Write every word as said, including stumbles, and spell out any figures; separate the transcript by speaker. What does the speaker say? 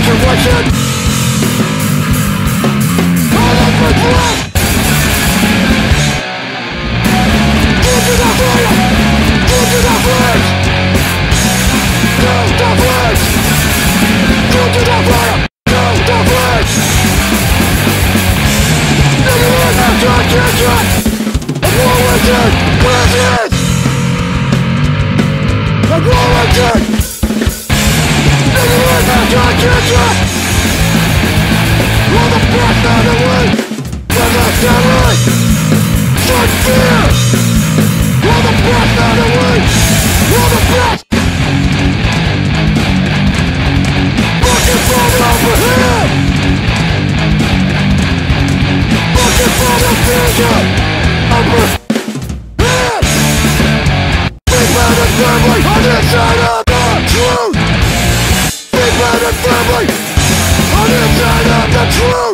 Speaker 1: situation. All of my breath. Go to the fire. Go to the flames. Go to the flames. Go to the fire. Go to the flames. Nigga, I'm trying to try. I'm rolling dead. Where's it? I'm rolling dead. Nigga, I'm trying to try. Roll the breath out of the way. Let the sunlight. Shut fear. Roll the breath out of the way. Roll the breath. Fucking fall over here. Fucking fall the future. Over here. Big bad and firmly on the side of the truth. Big bad and firmly on the side of the truth.